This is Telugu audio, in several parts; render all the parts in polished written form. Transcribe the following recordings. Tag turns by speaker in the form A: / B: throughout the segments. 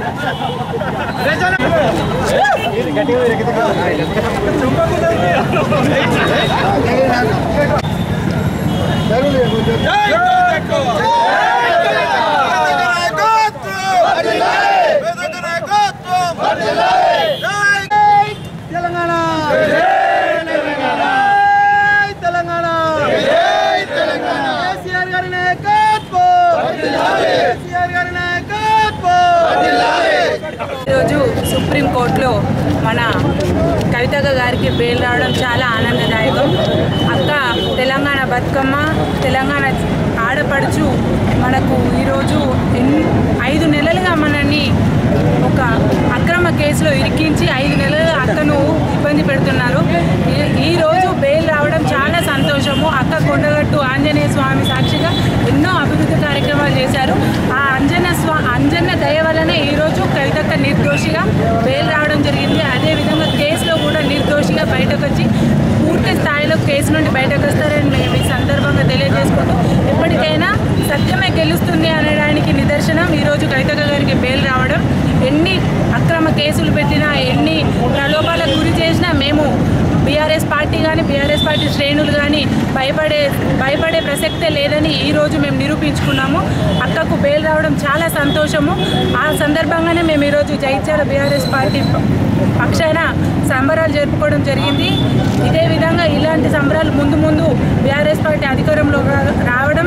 A: సుప్రీం కోర్టులో మన కవితక్క గారికి బెయిల్ రావడం చాలా ఆనందదాయకం. అక్క తెలంగాణ బతుకమ్మ, తెలంగాణ ఆడపడుచు మనకు ఈరోజు 5 నెలలుగా మనల్ని ఒక అక్రమ కేసులో ఇరికించి 5 నెలలుగా అక్కను ఇబ్బంది పెడుతున్నారు. ఈరోజు బెయిల్ రావడం చాలా సంతోషము. అక్క కొండగట్టు ఆంజనేయ స్వామి సాక్షిగా ఎన్నో అభివృద్ధి కార్యక్రమాలు చేశారు. ఆ అంజన్న దయ వలన ఈరోజు కవితక్క నిర్దోషిగా బెయిల్ రావడం జరిగింది. అదేవిధంగా కేసులో కూడా నిర్దోషిగా బయటకు వచ్చి పూర్తి స్థాయిలో కేసు నుండి బయటకు వస్తారని మేము ఈ సందర్భంగా తెలియజేసుకుంటూ ఎప్పటికైనా సత్యమే గెలుస్తుంది అనడానికి నిదర్శనం ఈరోజు కవితక్క గారికి బెయిల్ రావడం. ఎన్ని అక్రమ కేసులు పెట్టినా, ఎన్ని ప్రలోభాలకు గురి చేసినా మేము బీఆర్ఎస్ పార్టీ కానీ బీఆర్ఎస్ పార్టీ శ్రేణులు కానీ భయపడే ప్రసక్తే లేదని ఈరోజు మేము నిరూపించుకున్నాము. అక్కకు బెయిల్ రావడం చాలా సంతోషము. ఆ సందర్భంగానే మేము ఈరోజు జగిత్యాల బీఆర్ఎస్ పార్టీ పక్షాన సంబరాలు జరుపుకోవడం జరిగింది. ఇదే విధంగా ఇలాంటి సంబరాలు ముందు బీఆర్ఎస్ పార్టీ అధికారంలో రావడం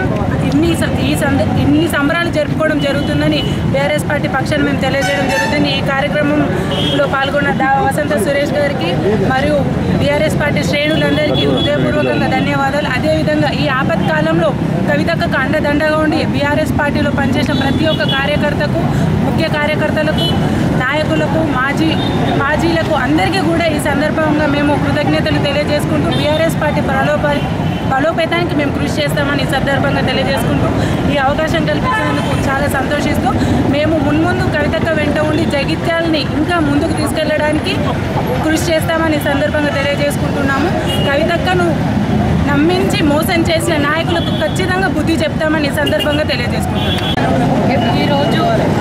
A: ఇన్ని సంబరాలు జరుపుకోవడం జరుగుతుందని బీఆర్ఎస్ పార్టీ పక్షాన మేము తెలియజేయడం జరుగుతుంది. ఈ కార్యక్రమంలో పాల్గొన్న వసంత సురేష్ గారికి మరియు బీఆర్ఎస్ పార్టీ శ్రేణులందరికీ హృదయపూర్వకంగా ధన్యవాదాలు. అదేవిధంగా ఈ ఆపత్కాలంలో కవితకు అండదండగా ఉండి బీఆర్ఎస్ పార్టీలో పనిచేసిన ప్రతి ఒక్క కార్యకర్తకు, ముఖ్య కార్యకర్తలకు, నాయకులకు, మాజీలకు అందరికీ కూడా ఈ సందర్భంగా మేము కృతజ్ఞతలు తెలియజేసుకుంటూ బీఆర్ఎస్ పార్టీ బలోపేతానికి మేము కృషి చేస్తామని ఈ సందర్భంగా తెలియజేసుకుంటూ ఈ అవకాశం కల్పించినందుకు చాలా సంతోషిస్తూ మేము మున్ముందు కవితక్క వెంట ఉండి జగిత్యాలని ఇంకా ముందుకు తీసుకెళ్లడానికి కృషి చేస్తామని ఈ సందర్భంగా తెలియజేసుకుంటున్నాము. కవితక్కను నమ్మించి మోసం చేసిన నాయకులకు ఖచ్చితంగా బుద్ధి చెప్తామని ఈ సందర్భంగా తెలియజేసుకుంటున్నాము.
B: ఈరోజు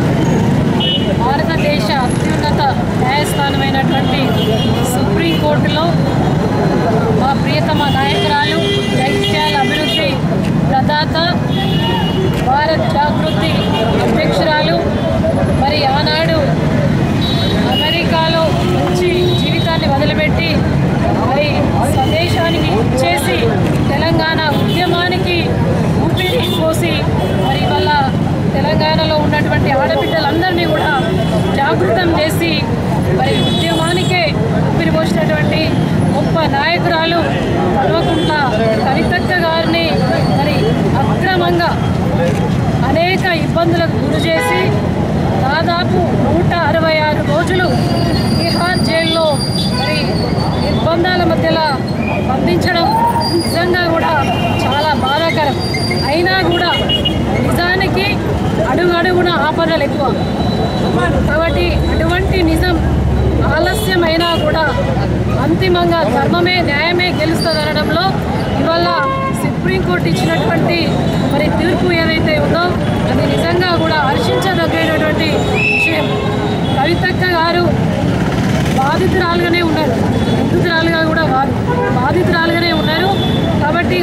B: భారతదేశ అత్యున్నత న్యాయస్థానమైనటువంటి సుప్రీంకోర్టులో మా ప్రియతమ నాయకురాలు, జగిత్యాల అభివృద్ధి ప్రదాత, భారత్ జాగృతి అధ్యక్షురాలు, మరి ఆనాడు అమెరికాలో మంచి జీవితాన్ని వదిలిపెట్టి మరి స్వదేశానికి ఇచ్చేసి తెలంగాణ ఉద్యమానికి ఊపిరి పోసి మరి వాళ్ళ తెలంగాణలో ఉన్నటువంటి ఆడబిడ్డలందరినీ కూడా జాగృతం చేసి మరి ఉద్యమానికే ఊపిరి పోసినటువంటి గొప్ప నాయకురాలు కల్వకుంట్ల కవితక్క గారిని మరి అక్రమంగా అనేక ఇబ్బందులకు గురి చేసి దాదాపు 166 రోజులు తిహార్ జైల్లో మరి నిర్బంధాల మధ్యలో బంధించడం నిజంగా కూడా చాలా బాధాకరం. అయినా కూడా నిజానికి అడుగడుగున ఆపదలు ఎక్కువ కాబట్టి అటువంటి నిజం ఆలస్యమైనా కూడా అంతిమంగా ధర్మమే న్యాయమే గెలుస్తుందనడంలో ఇవాళ సుప్రీంకోర్టు ఇచ్చినటువంటి మరి తీర్పు ఏదైతే ఉందో అది నిజంగా కూడా హర్షించదగినటువంటి విషయం. కవితక్క గారు బాధితురాలుగానే ఉన్నారు, నిందితురాలుగా కూడా కాదు, బాధితురాలుగానే ఉన్నారు. కాబట్టి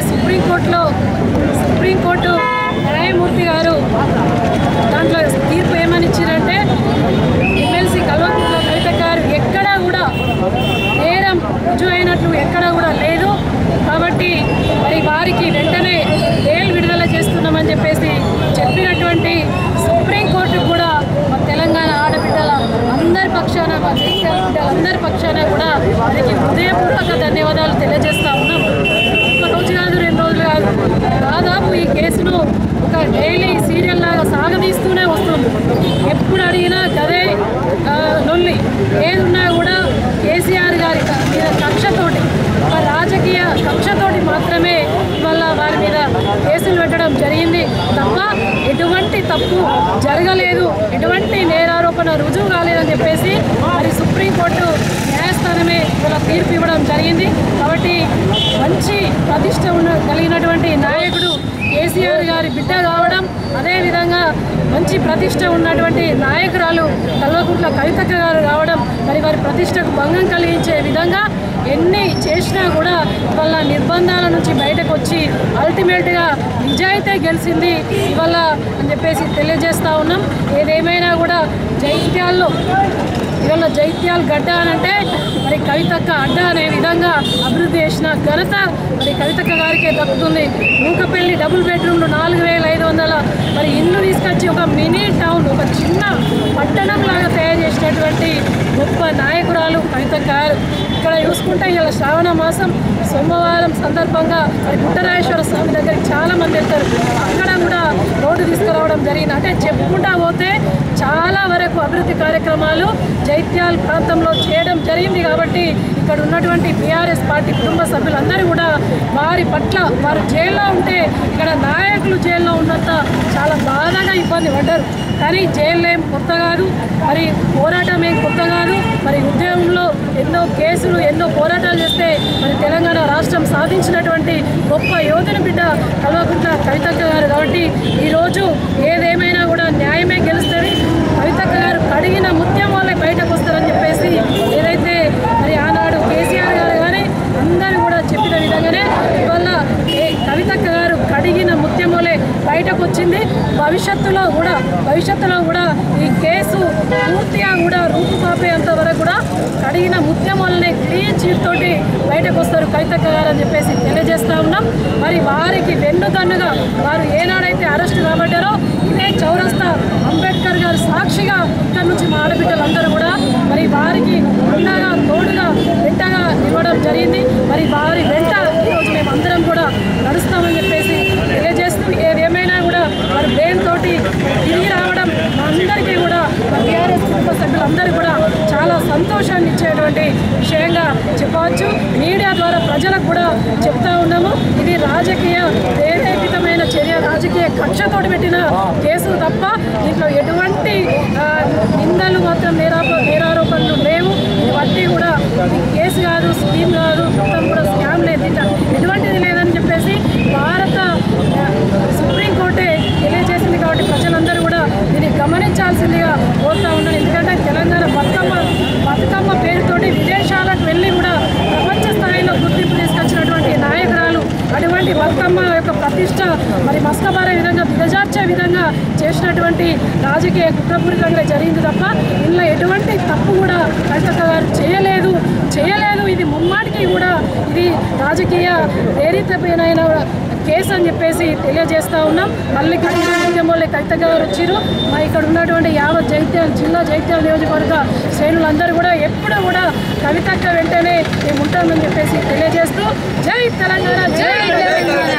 B: సుప్రీంకోర్టు న్యాయమూర్తి గారు దాంట్లో తీర్పు ఏమని ఇచ్చారంటే ఎమ్మెల్సీ కల్వకుంట్ల కవితక్క గారు ఎక్కడా కూడా నేరం రుజువు అయినట్లు ఎక్కడా కూడా లేదు. కాబట్టి మరి వారికి వెంటనే బెయిల్ విడుదల చేస్తున్నామని చెప్పేసి చెప్పినటువంటి సుప్రీంకోర్టు కూడా మా తెలంగాణ ఆడబిడ్డల అందరి పక్షాన, మా జగిత్యాల బిడ్డలందరి పక్షాన కూడా వారికి హృదయపూర్వక ధన్యవాదాలు తెలియజేస్తా ఉన్నాం. ఒక రోజు కాదు, 2 రోజులు కాదు, దాదాపు ఈ కేసును ఒక డైలీ సీరియల్ లాగా సాగదీస్తూనే వస్తుంది. ఎప్పుడు అడిగినా గదే లొల్లి, ఏదున్నా కూడా కేసీఆర్ గారి మీద కక్షతోటి, ఒక రాజకీయ కక్షతోటి మాత్రమే వల్ల వారి మీద కేసులు పెట్టడం జరిగింది తప్ప ఎటువంటి తప్పు జరగలేదు, ఎటువంటి నేరారోపణ రుజువు కాలేదని చెప్పేసి మరి సుప్రీంకోర్టు న్యాయస్థానమే ఇలా తీర్పు ఇవ్వడం జరిగింది. కాబట్టి మంచి ప్రతిష్ట కలిగినటువంటి నాయకుడు కేసీఆర్ గారి బిడ్డ కావడం, అదేవిధంగా మంచి ప్రతిష్ట ఉన్నటువంటి నాయకురాలు కవితక్క గారు రావడం మరి వారి ప్రతిష్టకు భంగం కలిగించే విధంగా ఎన్ని చేసినా కూడా ఇవాళ నిర్బంధాల నుంచి బయటకు వచ్చి అల్టిమేట్గా నిజాయితీ గెలిచింది ఇవాళ అని చెప్పేసి తెలియజేస్తూ ఉన్నాం. ఏదేమైనా కూడా జైత్యాల్లో ఇవాళ జైత్యాల గడ్డ అనంటే మరి కవితక్క అడ్డ అనే విధంగా అభివృద్ధి చేసిన ఘనత మరి కవితక్క గారికే దక్కుతుంది. మూకపల్లి డబుల్ బెడ్రూమ్లు 4500 మరి ఇల్లు తీసుకొచ్చి ఒక మినీ టౌన్, ఒక చిన్న పట్టణం లాగా తయారు చేసినటువంటి గొప్ప నాయకురాలు కవితక్క గారు. ఇక్కడ చూసుకుంటే ఇలా శ్రావణ మాసం సోమవారం సందర్భంగా మరి పుట్టరాజేశ్వర స్వామి దగ్గరికి చాలామంది వెళ్తారు. అక్కడ కూడా రోడ్డు తీసుకురావడం జరిగింది. అంటే చెప్పుకుంటా పోతే చాలా వరకు అభివృద్ధి కార్యక్రమాలు జైత్యాల ప్రాంతంలో చేయడం జరిగింది. కాబట్టి ఇక్కడ ఉన్నటువంటి బీఆర్ఎస్ పార్టీ కుటుంబ సభ్యులందరూ కూడా వారి పట్ల వారు జైల్లో ఉంటే ఇక్కడ నాయకులు జైల్లో ఉన్నంత చాలా బాధగా ఇబ్బంది పడ్డారు. కానీ జైలు ఏం కొత్త కాదు, మరి పోరాటం ఏం కొత్త కాదు. మరి ఉద్యమంలో ఎన్నో కేసులు ఎన్నో పోరాటాలు చేస్తే మరి తెలంగాణ రాష్ట్రం సాధించినటువంటి గొప్ప యోధుని బిడ్డ కల్వకుంట్ల కవితక్క గారు. కాబట్టి ఈరోజు ఏదేమైనా కూడా న్యాయమే గెలుస్తుంది. కవితక్క గారు కడిగిన ముత్యం వాళ్ళే బయటకు వస్తారని చెప్పేసి ఏదైతే మరి ఆనాడు కేసీఆర్ గారు కానీ అందరూ కూడా చెప్పిన విధంగానే ఇవాళ కవితక్క గారు కడిగిన ముత్యం వాళ్ళే బయటకు వచ్చింది. భవిష్యత్తులో కూడా ఈ కేసు పూర్తిగా కూడా రూపుమాపేంత వరకు కూడా కడిగిన ముత్యం వల్లనే క్లీన్ చీట్ తోటి బయటకు వస్తారు కవితక్క గారు అని చెప్పేసి తెలియజేస్తా ఉన్నాం. మరి వారికి వెన్నుదన్నుగా వారు ఏనాడైతే అరెస్టు కాబట్టారో ఇదే చౌరస్తా అంబేద్కర్ గారు సాక్షిగా ఇక్కడ నుంచి మా ఆడబిడ్డలందరూ కూడా మరి వారికి అండగా తోడుగా వెంటగా ఇవ్వడం జరిగింది. మరి వారి వెంట ఈరోజు మేమందరం కూడా నడుస్తామని చెప్పేసి తెలియజేస్తూ ఏదేమైనా కూడా మరి బ్రెయిన్ తోటి తిరిగి రావడం మా అందరికీ కూడా టీఆర్ఎస్ కుటుంబ సభ్యులందరూ కూడా చాలా సంతోషాన్ని ఇచ్చేటువంటి విషయంగా చెప్పవచ్చు. మీడియా ద్వారా ప్రజలకు కూడా చెప్తా ఉన్నాము. ఇది రాజకీయ ప్రేరేపితమైన చర్య, రాజకీయ కక్షతోటి పెట్టిన కేసు తప్ప దీంట్లో ఎటువంటి నిందలు మాత్రం నేరారోపణలు లేవు. ఇవన్నీ కూడా కేసు కాదు, స్కీమ్ కాదు, మొత్తం కూడా స్కామ్ లేదు, ఎటువంటిది లేదని చెప్పేసి భారత సుప్రీంకోర్టే తెలియజేసింది. కాబట్టి ప్రజలందరూ కూడా దీన్ని గమనించాల్సిందిగా కోరుతా ఉన్నాను. ఎందుకంటే తెలంగాణ బతుకమ్మ పేరుతోటి విదేశాలకు వెళ్ళి కూడా ప్రపంచ స్థాయిలో గుర్తింపు తీసుకొచ్చినటువంటి నాయకురాలు. అటువంటి బతుకమ్మ యొక్క ప్రతిష్ట మరి మస్కబారే విధంగా దిగజార్చే విధంగా చేసినటువంటి రాజకీయ కుట్రపూరితంగా జరిగింది తప్ప ఇందులో ఎటువంటి తప్పు కూడా కవితక్క గారు చేయలేదు. ఇది ముమ్మాటికి కూడా ఇది రాజకీయ ప్రేరితమైన కేసు అని చెప్పేసి తెలియజేస్తూ ఉన్నాం. మళ్ళీ ఉద్యమంలో కవితక్క గారు వచ్చారు. మా ఇక్కడ ఉన్నటువంటి యావత్ జిల్లా జైత్యాల నియోజకవర్గ శ్రేణులందరూ కూడా ఎప్పుడు కూడా కవితక్క వెంటనే మేము ఉంటామని చెప్పేసి తెలియజేస్తూ జై తెలంగాణ, జై తెలంగాణ.